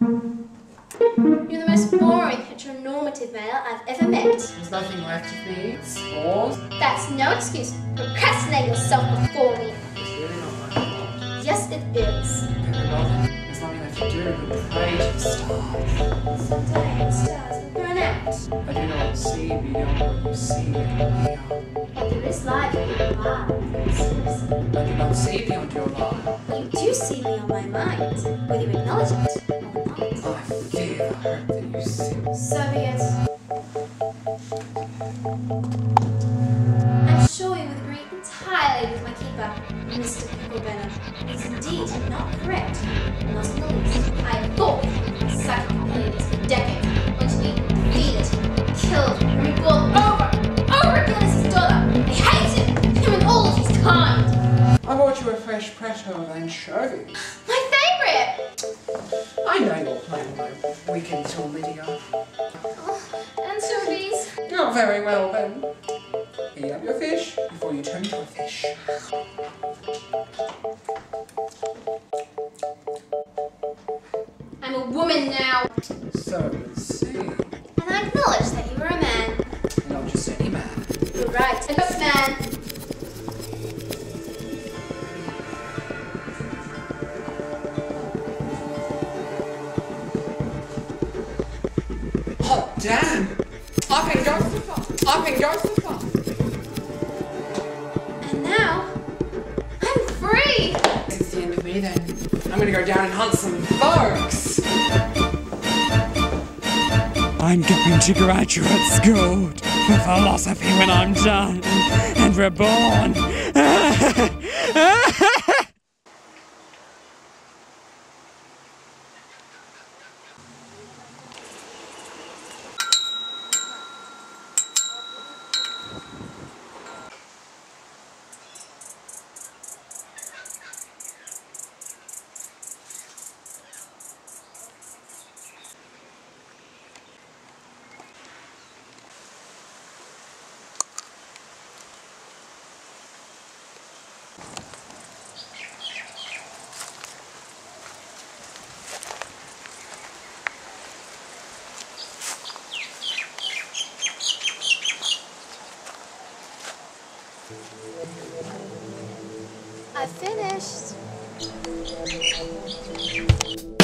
You're the most boring heteronormative male I've ever met. There's nothing left of me. Spores. That's no excuse. Procrastinate yourself before me. It's really not my fault. Yes, it is. Very well then. There's nothing left to do but pray to the stars. Someday the stars will burn out. I do not see beyond what you see here. But there is life in your lives. I do not see beyond your lie. You do see beyond my mind, whether you acknowledge it or not. I fear the hurt that you see. So be it. I'm sure you would agree entirely with my keeper, Mr. Picklebanner. It's indeed not correct, not in the least. I have fought with psychic abilities for decades, when to be defeated, killed, and reborn over again as his daughter. I hate him and all of his kind. I brought you a fresh preto of anchovies. My favourite! I know you're planning my weekend tour, Lydia. Oh, anchovies. Oh, very well then. Eat up your fish before you turn to a fish. I'm a woman now. So, let's see. And I acknowledge that you are a man. Not just any man. You're right, a good man. Oh, damn! Up and go so far! Up and go so far! And now, I'm free! It's the end of me then. I'm gonna go down and hunt some folks! I'm going to graduate school for philosophy when I'm done and reborn. I finished.